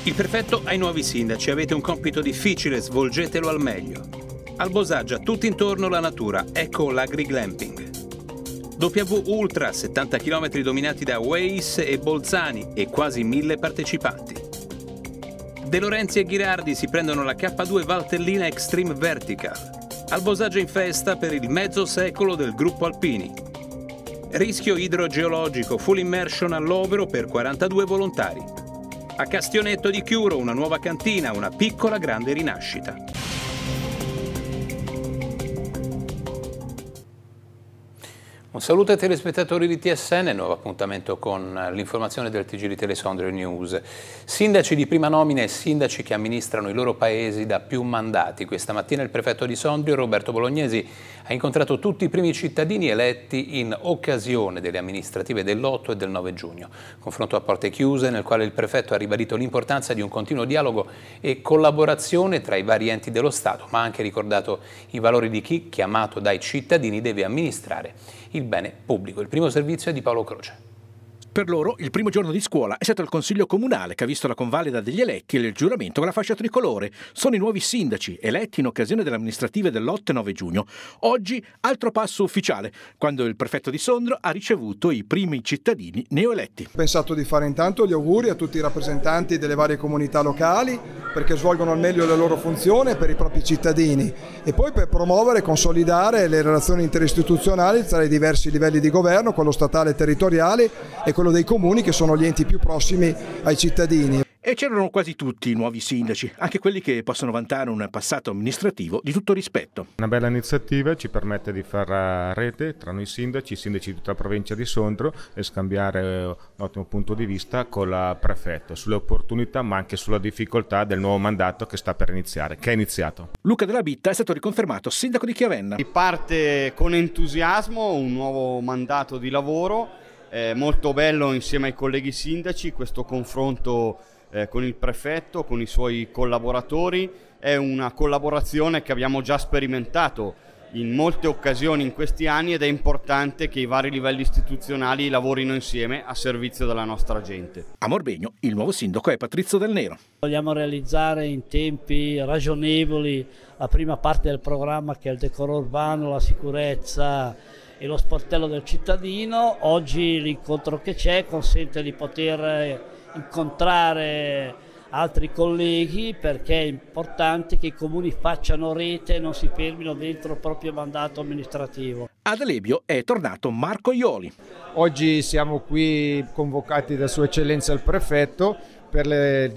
Il prefetto ai nuovi sindaci: avete un compito difficile, svolgetelo al meglio. Albosaggia, tutto intorno la natura, ecco l'agri-glamping. W Ultra, 70 km dominati da Waze e Bolzani e quasi 1000 partecipanti. De Lorenzi e Ghirardi si prendono la K2 Valtellina Extreme Vertical. Albosaggia in festa per il mezzo secolo del gruppo Alpini. Rischio idrogeologico, full immersion all'Overo per 42 volontari. A Castionetto di Chiuro una nuova cantina, una piccola grande rinascita. Un saluto ai telespettatori di TSN, nuovo appuntamento con l'informazione del TG di Telesondrio News. Sindaci di prima nomina e sindaci che amministrano i loro paesi da più mandati. Questa mattina il prefetto di Sondrio, Roberto Bolognesi, ha incontrato tutti i primi cittadini eletti in occasione delle amministrative dell'8 e del 9 giugno. Confronto a porte chiuse nel quale il prefetto ha ribadito l'importanza di un continuo dialogo e collaborazione tra i vari enti dello Stato, ma ha anche ricordato i valori di chi, chiamato dai cittadini, deve amministrare il bene pubblico. Il primo servizio è di Paolo Croce. Per loro il primo giorno di scuola è stato il Consiglio Comunale che ha visto la convalida degli eletti e il giuramento con la fascia tricolore. Sono i nuovi sindaci eletti in occasione delle amministrative dell'8 e 9 giugno. Oggi altro passo ufficiale, quando il prefetto di Sondrio ha ricevuto i primi cittadini neoeletti. Ho pensato di fare intanto gli auguri a tutti i rappresentanti delle varie comunità locali perché svolgono al meglio la loro funzione per i propri cittadini e poi per promuovere e consolidare le relazioni interistituzionali tra i diversi livelli di governo, quello statale e territoriale e quello dei comuni, che sono gli enti più prossimi ai cittadini. E c'erano quasi tutti i nuovi sindaci, anche quelli che possono vantare un passato amministrativo di tutto rispetto. Una bella iniziativa, ci permette di fare rete tra noi sindaci, i sindaci di tutta la provincia di Sondrio e scambiare un ottimo punto di vista con il prefetto sulle opportunità ma anche sulla difficoltà del nuovo mandato che sta per iniziare, che è iniziato. Luca Della Bitta è stato riconfermato sindaco di Chiavenna. Parte con entusiasmo un nuovo mandato di lavoro, molto bello insieme ai colleghi sindaci questo confronto con il prefetto, con i suoi collaboratori. È una collaborazione che abbiamo già sperimentato in molte occasioni in questi anni ed è importante che i vari livelli istituzionali lavorino insieme a servizio della nostra gente. A Morbegno il nuovo sindaco è Patrizio Del Nero. Vogliamo realizzare in tempi ragionevoli la prima parte del programma, che è il decoro urbano, la sicurezza e lo sportello del cittadino. Oggi l'incontro che c'è consente di poter incontrare altri colleghi, perché è importante che i comuni facciano rete e non si fermino dentro il proprio mandato amministrativo. Ad Alebio è tornato Marco Ioli. Oggi siamo qui convocati da Sua Eccellenza il Prefetto per le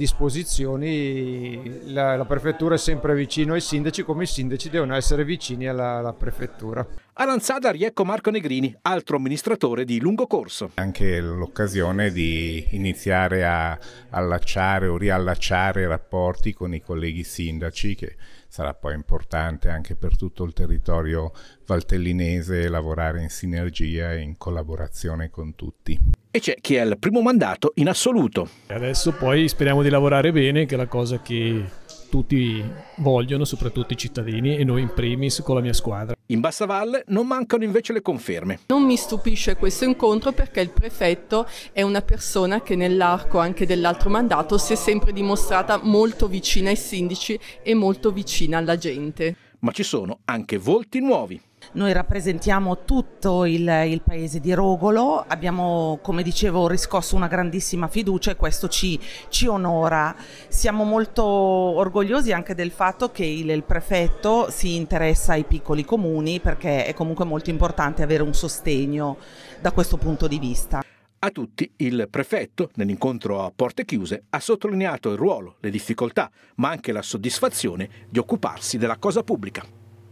disposizioni. La Prefettura è sempre vicino ai sindaci, come i sindaci devono essere vicini alla Prefettura. A Lanzada riecco Marco Negrini, altro amministratore di lungo corso. Anche l'occasione di iniziare a allacciare o riallacciare rapporti con i colleghi sindaci, che sarà poi importante anche per tutto il territorio valtellinese lavorare in sinergia e in collaborazione con tutti. E c'è chi è il primo mandato in assoluto. Adesso poi speriamo di lavorare bene, che è la cosa che tutti vogliono, soprattutto i cittadini e noi in primis con la mia squadra. In Bassavalle non mancano invece le conferme. Non mi stupisce questo incontro perché il prefetto è una persona che nell'arco anche dell'altro mandato si è sempre dimostrata molto vicina ai sindaci e molto vicina alla gente. Ma ci sono anche volti nuovi. Noi rappresentiamo tutto il paese di Rogolo, abbiamo, come dicevo, riscosso una grandissima fiducia e questo ci onora. Siamo molto orgogliosi anche del fatto che il prefetto si interessa ai piccoli comuni, perché è comunque molto importante avere un sostegno da questo punto di vista. A tutti il prefetto, nell'incontro a porte chiuse, ha sottolineato il ruolo, le difficoltà, ma anche la soddisfazione di occuparsi della cosa pubblica.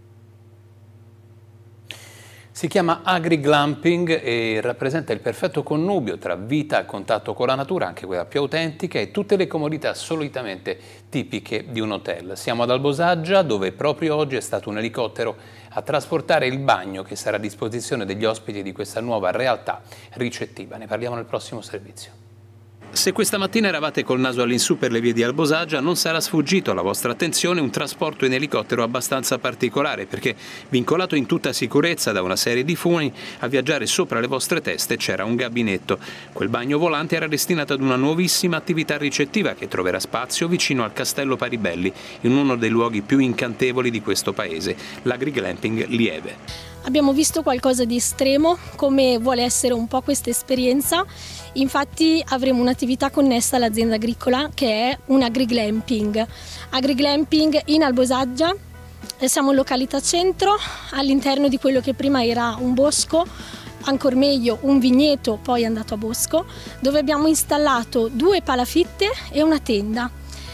Si chiama agri-glamping e rappresenta il perfetto connubio tra vita a contatto con la natura, anche quella più autentica, e tutte le comodità solitamente tipiche di un hotel. Siamo ad Albosaggia, dove proprio oggi è stato un elicottero a trasportare il bagno che sarà a disposizione degli ospiti di questa nuova realtà ricettiva. Ne parliamo nel prossimo servizio. Se questa mattina eravate col naso all'insù per le vie di Albosaggia, non sarà sfuggito alla vostra attenzione un trasporto in elicottero abbastanza particolare, perché vincolato in tutta sicurezza da una serie di funi, a viaggiare sopra le vostre teste c'era un gabinetto. Quel bagno volante era destinato ad una nuovissima attività ricettiva che troverà spazio vicino al Castello Paribelli, in uno dei luoghi più incantevoli di questo paese, l'Agriglamping Lieve. Abbiamo visto qualcosa di estremo, come vuole essere un po' questa esperienza. Infatti avremo un'attività connessa all'azienda agricola che è un agriglamping. Agriglamping in Albosaggia, siamo in località centro, all'interno di quello che prima era un bosco, ancor meglio un vigneto poi andato a bosco, dove abbiamo installato 2 palafitte e una tenda.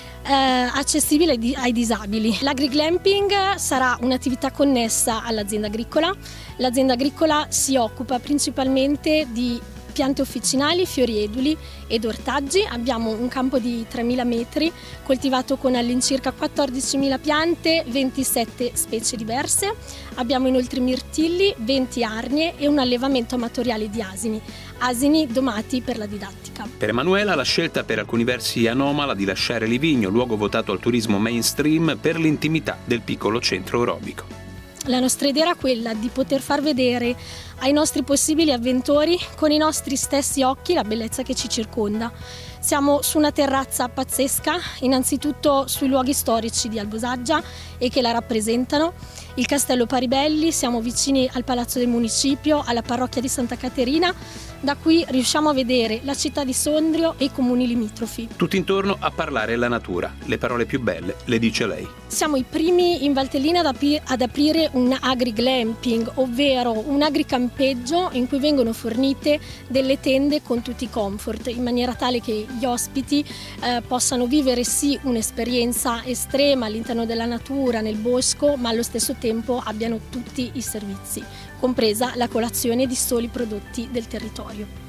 Accessibile ai disabili. L'agriglamping sarà un'attività connessa all'azienda agricola. L'azienda agricola si occupa principalmente di piante officinali, fiori eduli ed ortaggi. Abbiamo un campo di 3.000 metri coltivato con all'incirca 14.000 piante, 27 specie diverse. Abbiamo inoltre mirtilli, 20 arnie e un allevamento amatoriale di asini domati per la didattica. Per Emanuela la scelta per alcuni versi anomala di lasciare Livigno, luogo votato al turismo mainstream, per l'intimità del piccolo centro aerobico. La nostra idea era quella di poter far vedere ai nostri possibili avventori con i nostri stessi occhi la bellezza che ci circonda. Siamo su una terrazza pazzesca, innanzitutto sui luoghi storici di Albosaggia e che la rappresentano. Il Castello Paribelli, siamo vicini al Palazzo del Municipio, alla parrocchia di Santa Caterina. Da qui riusciamo a vedere la città di Sondrio e i comuni limitrofi. Tutto intorno a parlare la natura, le parole più belle le dice lei. Siamo i primi in Valtellina ad aprire un agriglamping, ovvero un agricampeggio in cui vengono fornite delle tende con tutti i comfort, in maniera tale che gli ospiti possano vivere sì un'esperienza estrema all'interno della natura, nel bosco, ma allo stesso tempo abbiano tutti i servizi, compresa la colazione di soli prodotti del territorio.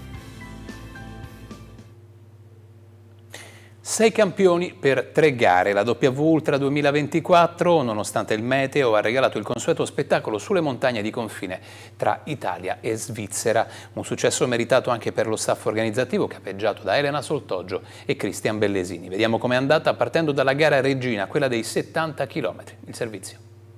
6 campioni per 3 gare. La W Ultra 2024, nonostante il meteo, ha regalato il consueto spettacolo sulle montagne di confine tra Italia e Svizzera. Un successo meritato anche per lo staff organizzativo, capeggiato da Elena Soltoggio e Cristian Bellesini. Vediamo com'è andata partendo dalla gara regina, quella dei 70 km. Il servizio.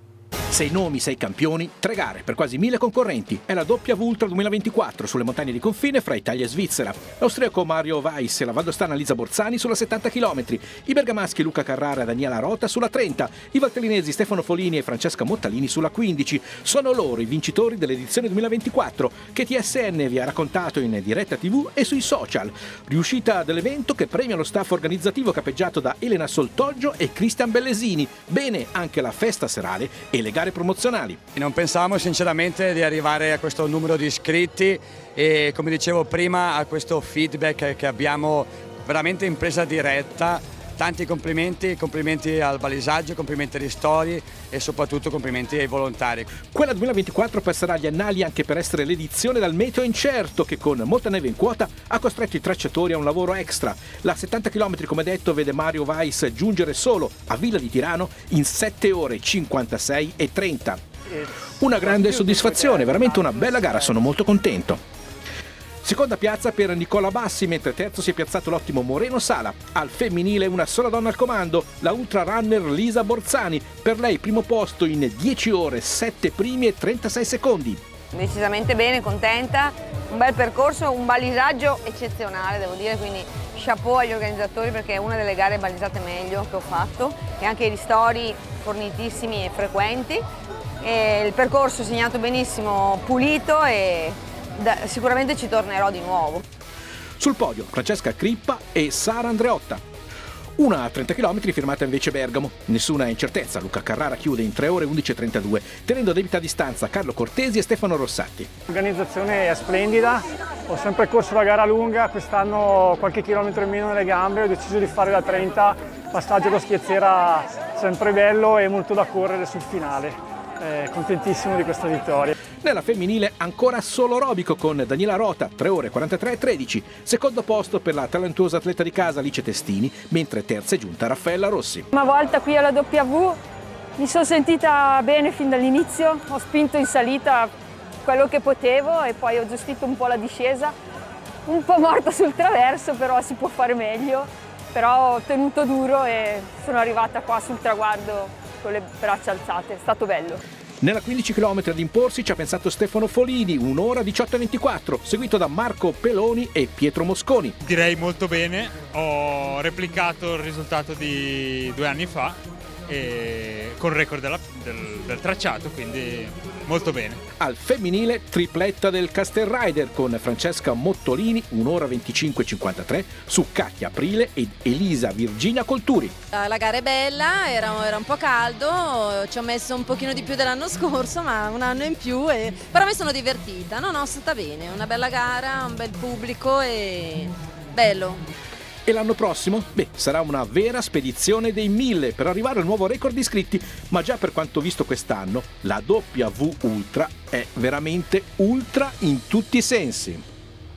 6 nomi, 6 campioni, 3 gare per quasi 1000 concorrenti. È la W Ultra 2024 sulle montagne di confine fra Italia e Svizzera. L'austriaco Mario Weiss e la valdostana Lisa Borzani sulla 70 km. I bergamaschi Luca Carrara e Daniela Rota sulla 30. I valtellinesi Stefano Folini e Francesca Mottalini sulla 15. Sono loro i vincitori dell'edizione 2024 che TSN vi ha raccontato in diretta TV e sui social. Riuscita dell'evento che premia lo staff organizzativo capeggiato da Elena Soltoggio e Cristian Bellesini. Bene anche la festa serale e le gare promozionali. Non pensavamo sinceramente di arrivare a questo numero di iscritti e, come dicevo prima, a questo feedback che abbiamo veramente in presa diretta. Tanti complimenti, complimenti al balisaggio, complimenti agli ristori e soprattutto complimenti ai volontari. Quella 2024 passerà agli annali anche per essere l'edizione dal meteo incerto che con molta neve in quota ha costretto i tracciatori a un lavoro extra. La 70 km, come detto, vede Mario Weiss giungere solo a Villa di Tirano in 7 ore 56 e 30. Una grande soddisfazione, veramente una bella gara, sono molto contento. Seconda piazza per Nicola Bassi, mentre terzo si è piazzato l'ottimo Moreno Sala. Al femminile una sola donna al comando, la ultra runner Lisa Borzani. Per lei primo posto in 10 ore, 7 primi e 36 secondi. Decisamente bene, contenta, un bel percorso, un balisaggio eccezionale devo dire, quindi chapeau agli organizzatori perché è una delle gare balisate meglio che ho fatto e anche i ristori fornitissimi e frequenti. E il percorso segnato benissimo, pulito e sicuramente ci tornerò di nuovo. Sul podio Francesca Crippa e Sara Andreotta. Una a 30 km firmata invece Bergamo. Nessuna incertezza, Luca Carrara chiude in 3 ore 11.32, tenendo a debita distanza Carlo Cortesi e Stefano Rossatti. L'organizzazione è splendida, ho sempre corso la gara lunga, quest'anno qualche chilometro in meno nelle gambe, ho deciso di fare la 30, passaggio con Schiazzera sempre bello e molto da correre sul finale. Contentissimo di questa vittoria. Nella femminile ancora solo aerobico con Daniela Rota, 3 ore 43.13. Secondo posto per la talentuosa atleta di casa Alice Testini, mentre terza è giunta Raffaella Rossi. Una volta qui alla W mi sono sentita bene fin dall'inizio, ho spinto in salita quello che potevo e poi ho gestito un po' la discesa un po' morta sul traverso, però si può fare meglio. Però ho tenuto duro e sono arrivata qua sul traguardo con le braccia alzate, è stato bello. Nella 15 km ad imporsi ci ha pensato Stefano Folini, 1 ora 18:24, seguito da Marco Peloni e Pietro Mosconi. Direi molto bene, ho replicato il risultato di 2 anni fa e con il record del tracciato, quindi molto bene. Al femminile tripletta del Castel Rider con Francesca Mottolini, 1 ora 25:53, su Katia Aprile ed Elisa Virginia Colturi. La gara è bella, era un po' caldo, ci ho messo un pochino di più dell'anno scorso, ma un anno in più, però mi sono divertita, no, è stata bene, una bella gara, un bel pubblico e bello. E l'anno prossimo? Sarà una vera spedizione dei 1000 per arrivare al nuovo record di iscritti, ma già per quanto visto quest'anno, la W Ultra è veramente ultra in tutti i sensi.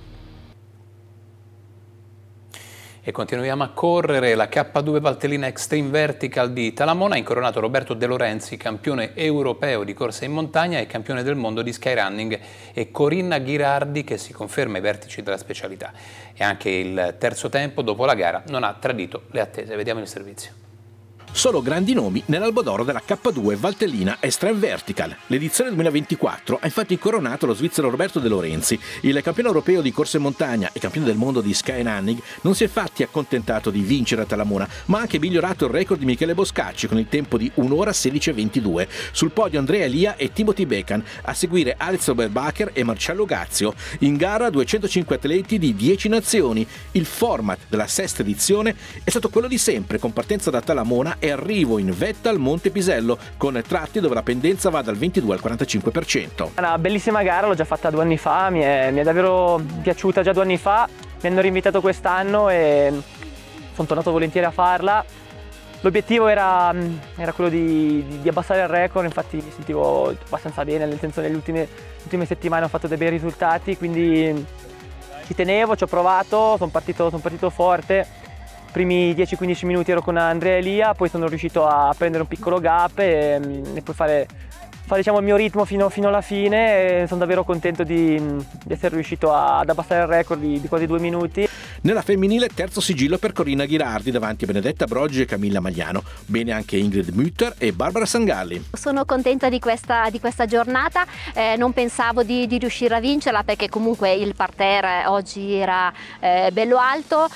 E continuiamo a correre. La K2 Valtellina Extreme Vertical di Talamona ha incoronato Roberto De Lorenzi, campione europeo di corsa in montagna e campione del mondo di skyrunning, e Corinna Ghirardi, che si conferma ai vertici della specialità. E anche il terzo tempo dopo la gara non ha tradito le attese. Vediamo il servizio. Solo grandi nomi nell'albo d'oro della K2 Valtellina Extreme Vertical. L'edizione 2024 ha infatti incoronato lo svizzero Roberto De Lorenzi. Il campione europeo di corsa in montagna e campione del mondo di skyrunning non si è infatti accontentato di vincere a Talamona, ma ha anche migliorato il record di Michele Boscacci con il tempo di 1 ora 16:22. Sul podio Andrea Elia e Timothy Becan, a seguire Alex Oberbacher e Marcello Gazio. In gara 205 atleti di 10 nazioni. Il format della sesta edizione è stato quello di sempre, con partenza da Talamona e arrivo in vetta al Monte Pisello, con tratti dove la pendenza va dal 22 al 45%. Una bellissima gara, l'ho già fatta 2 anni fa, mi è davvero piaciuta già 2 anni fa, mi hanno rinvitato quest'anno e sono tornato volentieri a farla. L'obiettivo era quello di abbassare il record, infatti mi sentivo abbastanza bene, nel senso nelle ultime settimane ho fatto dei bei risultati, quindi ci tenevo, ci ho provato, sono partito forte. Primi 10-15 minuti ero con Andrea Elia, poi sono riuscito a prendere un piccolo gap e poi fare diciamo, il mio ritmo fino alla fine, e sono davvero contento di essere riuscito ad abbassare il record di quasi 2 minuti. Nella femminile terzo sigillo per Corinna Ghirardi davanti a Benedetta Broggi e Camilla Magliano, bene anche Ingrid Mütter e Barbara Sangalli. Sono contenta di questa giornata, non pensavo di riuscire a vincerla perché comunque il parterre oggi era bello alto,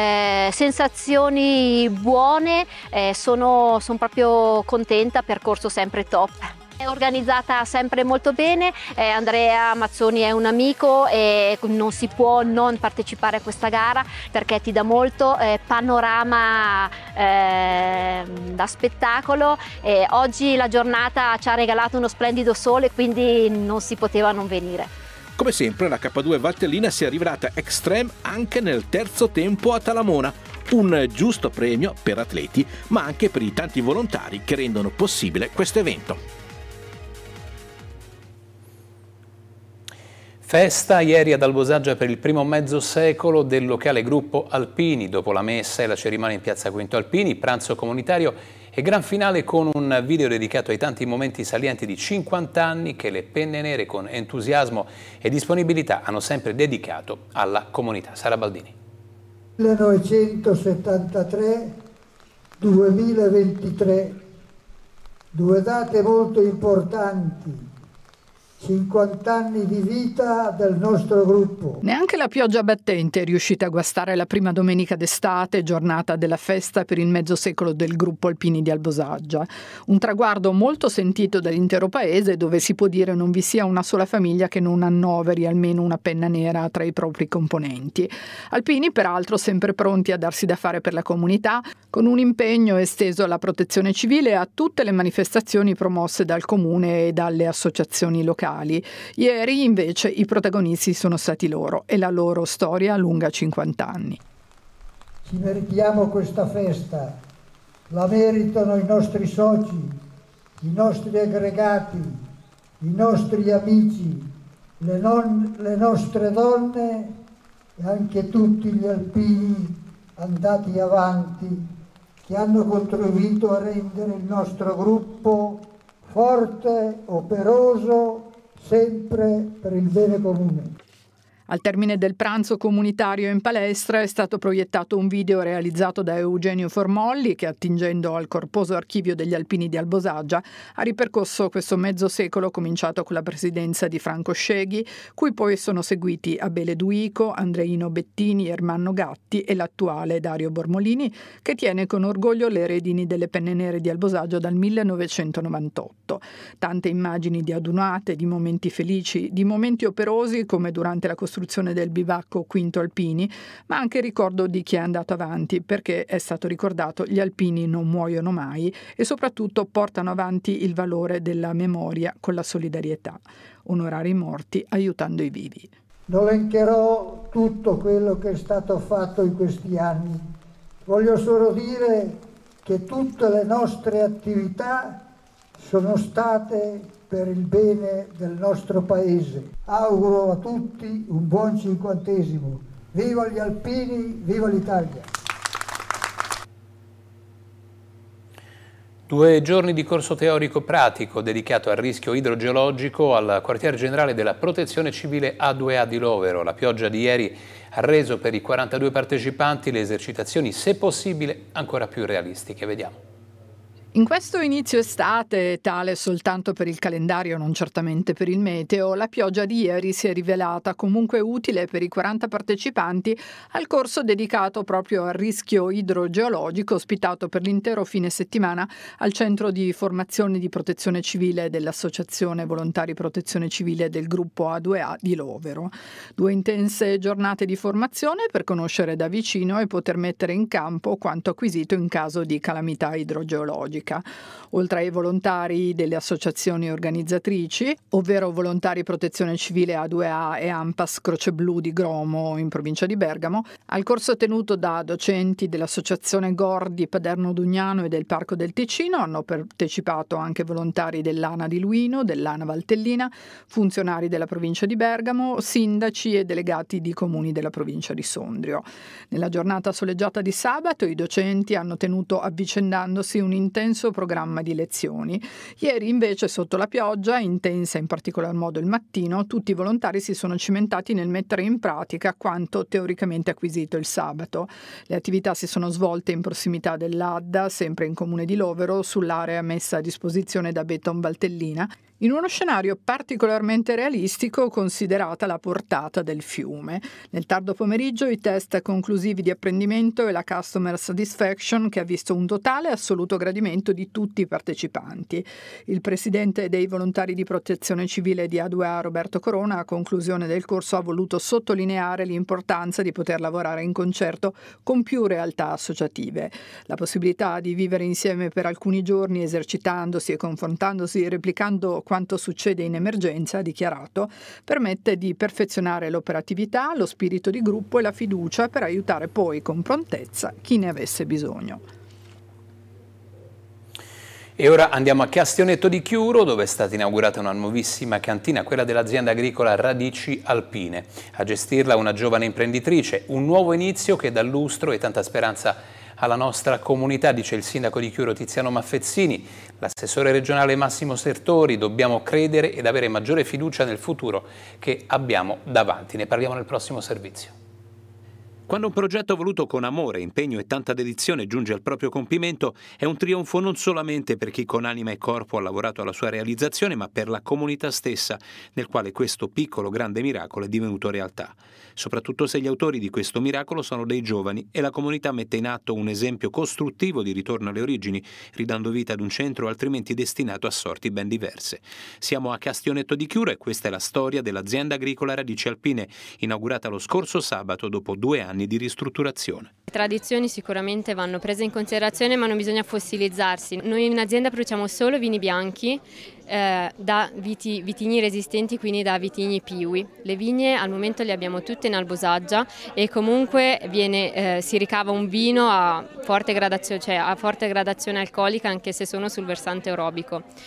sensazioni buone, sono proprio contenta, percorso sempre top. È organizzata sempre molto bene, Andrea Mazzoni è un amico e non si può non partecipare a questa gara perché ti dà molto panorama da spettacolo. Oggi la giornata ci ha regalato uno splendido sole, quindi non si poteva non venire. Come sempre la K2 Valtellina si è rivelata extreme anche nel terzo tempo a Talamona. Un giusto premio per atleti, ma anche per i tanti volontari che rendono possibile questo evento. Festa ieri ad Albosaggia per il primo mezzo secolo del locale Gruppo Alpini. Dopo la messa e la cerimonia in piazza Quinto Alpini, pranzo comunitario e gran finale con un video dedicato ai tanti momenti salienti di 50 anni che le Penne Nere con entusiasmo e disponibilità hanno sempre dedicato alla comunità. Sara Baldini. 1973-2023, 2 date molto importanti. 50 anni di vita del nostro gruppo. Neanche la pioggia battente è riuscita a guastare la prima domenica d'estate, giornata della festa per il mezzo secolo del Gruppo Alpini di Albosaggia. Un traguardo molto sentito dall'intero paese, dove si può dire non vi sia una sola famiglia che non annoveri almeno una penna nera tra i propri componenti. Alpini, peraltro, sempre pronti a darsi da fare per la comunità, con un impegno esteso alla protezione civile e a tutte le manifestazioni promosse dal comune e dalle associazioni locali. Ieri invece i protagonisti sono stati loro e la loro storia lunga 50 anni. Ci meritiamo questa festa, la meritano i nostri soci, i nostri aggregati, i nostri amici, le nostre donne e anche tutti gli alpini andati avanti che hanno contribuito a rendere il nostro gruppo forte, operoso, sempre per il bene comune. Al termine del pranzo comunitario in palestra è stato proiettato un video realizzato da Eugenio Formolli che, attingendo al corposo archivio degli alpini di Albosaggia, ha ripercorso questo mezzo secolo cominciato con la presidenza di Franco Sceghi, cui poi sono seguiti Abele Duico, Andreino Bettini, Ermanno Gatti e l'attuale Dario Bormolini, che tiene con orgoglio le redini delle Penne Nere di Albosaggia dal 1998. Tante immagini di adunate, di momenti felici, di momenti operosi come durante la costruzione del bivacco Quinto Alpini, ma anche ricordo di chi è andato avanti, perché è stato ricordato gli alpini non muoiono mai e soprattutto portano avanti il valore della memoria con la solidarietà. Onorare i morti aiutando i vivi. Non elencherò tutto quello che è stato fatto in questi anni. Voglio solo dire che tutte le nostre attività sono state per il bene del nostro paese. Auguro a tutti un buon 50°. Viva gli alpini, viva l'Italia! 2 giorni di corso teorico pratico dedicato al rischio idrogeologico al quartier generale della Protezione Civile A2A di Lovero. La pioggia di ieri ha reso per i 42 partecipanti le esercitazioni, se possibile, ancora più realistiche. Vediamo. In questo inizio estate, tale soltanto per il calendario, non certamente per il meteo, la pioggia di ieri si è rivelata comunque utile per i 40 partecipanti al corso dedicato proprio al rischio idrogeologico, ospitato per l'intero fine settimana al Centro di Formazione di Protezione Civile dell'Associazione Volontari Protezione Civile del gruppo A2A di Lovero. 2 intense giornate di formazione per conoscere da vicino e poter mettere in campo quanto acquisito in caso di calamità idrogeologica. Oltre ai volontari delle associazioni organizzatrici, ovvero Volontari Protezione Civile A2A e Ampas Croce Blu di Gromo in provincia di Bergamo, al corso tenuto da docenti dell'associazione GOR di Paderno Dugnano e del Parco del Ticino hanno partecipato anche volontari dell'ANA di Luino, dell'ANA Valtellina, funzionari della provincia di Bergamo, sindaci e delegati di comuni della provincia di Sondrio. Nella giornata soleggiata di sabato i docenti hanno tenuto avvicendandosi un intenso programma di lezioni. Ieri invece, sotto la pioggia, intensa in particolar modo il mattino, tutti i volontari si sono cimentati nel mettere in pratica quanto teoricamente acquisito il sabato. Le attività si sono svolte in prossimità dell'Adda, sempre in comune di Lovero, sull'area messa a disposizione da Beton Valtellina, in uno scenario particolarmente realistico considerata la portata del fiume. Nel tardo pomeriggio i test conclusivi di apprendimento e la customer satisfaction, che ha visto un totale assoluto gradimento di tutti i partecipanti. Il presidente dei volontari di protezione civile di A2A, Roberto Corona, a conclusione del corso ha voluto sottolineare l'importanza di poter lavorare in concerto con più realtà associative. La possibilità di vivere insieme per alcuni giorni esercitandosi e confrontandosi, replicando quanto succede in emergenza, ha dichiarato, permette di perfezionare l'operatività, lo spirito di gruppo e la fiducia per aiutare poi con prontezza chi ne avesse bisogno. E ora andiamo a Castionetto di Chiuro, dove è stata inaugurata una nuovissima cantina, quella dell'azienda agricola Radici Alpine. A gestirla una giovane imprenditrice, un nuovo inizio che dà lustro e tanta speranza alla nostra comunità, dice il sindaco di Chiuro Tiziano Maffezzini. L'assessore regionale Massimo Sertori: dobbiamo credere ed avere maggiore fiducia nel futuro che abbiamo davanti. Ne parliamo nel prossimo servizio. Quando un progetto voluto con amore, impegno e tanta dedizione giunge al proprio compimento, è un trionfo non solamente per chi con anima e corpo ha lavorato alla sua realizzazione, ma per la comunità stessa, nel quale questo piccolo grande miracolo è divenuto realtà. Soprattutto se gli autori di questo miracolo sono dei giovani e la comunità mette in atto un esempio costruttivo di ritorno alle origini, ridando vita ad un centro altrimenti destinato a sorti ben diverse. Siamo a Castionetto di Chiuro e questa è la storia dell'azienda agricola Radici Alpine, inaugurata lo scorso sabato dopo 2 anni di ristrutturazione. Le tradizioni sicuramente vanno prese in considerazione, ma non bisogna fossilizzarsi. Noi in azienda produciamo solo vini bianchi da vitigni resistenti, quindi da vitigni Piwi. Le vigne al momento le abbiamo tutte in Albosaggia e comunque si ricava un vino a forte gradazione alcolica, anche se sono sul versante orobico.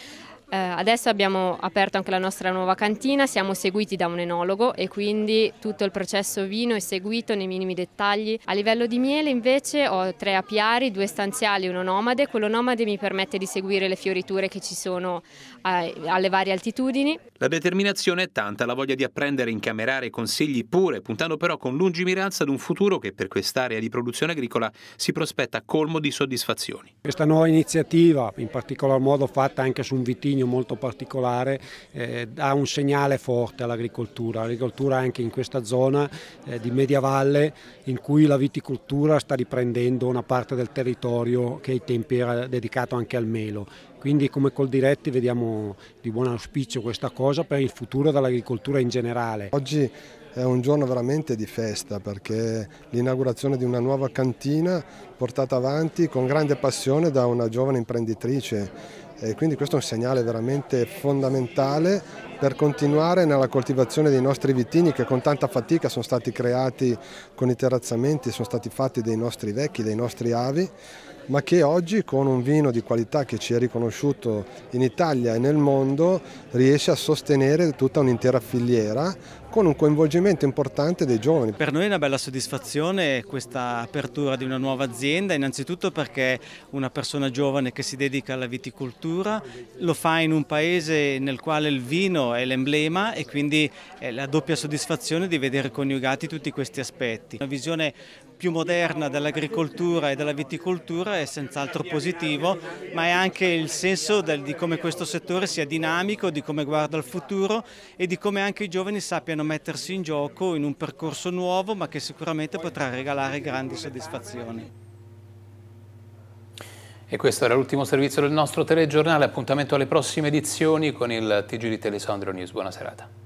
Adesso abbiamo aperto anche la nostra nuova cantina, siamo seguiti da un enologo e quindi tutto il processo vino è seguito nei minimi dettagli. A livello di miele invece ho 3 apiari, 2 stanziali e uno nomade. Quello nomade mi permette di seguire le fioriture che ci sono alle varie altitudini. La determinazione è tanta, la voglia di apprendere, incamerare consigli pure, puntando però con lungimiranza ad un futuro che per quest'area di produzione agricola si prospetta colmo di soddisfazioni. Questa nuova iniziativa, in particolar modo fatta anche su un vitigno molto particolare, dà un segnale forte all'agricoltura. L'agricoltura anche in questa zona di media valle, in cui la viticoltura sta riprendendo una parte del territorio che ai tempi era dedicato anche al melo. Quindi come Coldiretti vediamo di buon auspicio questa cosa per il futuro dell'agricoltura in generale. Oggi è un giorno veramente di festa perché l'inaugurazione di una nuova cantina portata avanti con grande passione da una giovane imprenditrice. E quindi questo è un segnale veramente fondamentale per continuare nella coltivazione dei nostri vitigni che con tanta fatica sono stati creati con i terrazzamenti, sono stati fatti dai nostri vecchi, dai nostri avi, ma che oggi con un vino di qualità che ci è riconosciuto in Italia e nel mondo riesce a sostenere tutta un'intera filiera con un coinvolgimento importante dei giovani. Per noi è una bella soddisfazione questa apertura di una nuova azienda, innanzitutto perché una persona giovane che si dedica alla viticoltura lo fa in un paese nel quale il vino è l'emblema e quindi è la doppia soddisfazione di vedere coniugati tutti questi aspetti. Una visione più moderna dell'agricoltura e della viticoltura è senz'altro positivo, ma è anche il senso di come questo settore sia dinamico, di come guarda al futuro e di come anche i giovani sappiano mettersi in gioco in un percorso nuovo, ma che sicuramente potrà regalare grandi soddisfazioni. E questo era l'ultimo servizio del nostro telegiornale. Appuntamento alle prossime edizioni con il TG di Telesondrio News. Buona serata.